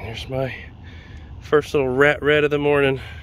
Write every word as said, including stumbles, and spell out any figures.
There's my first little rat red of the morning.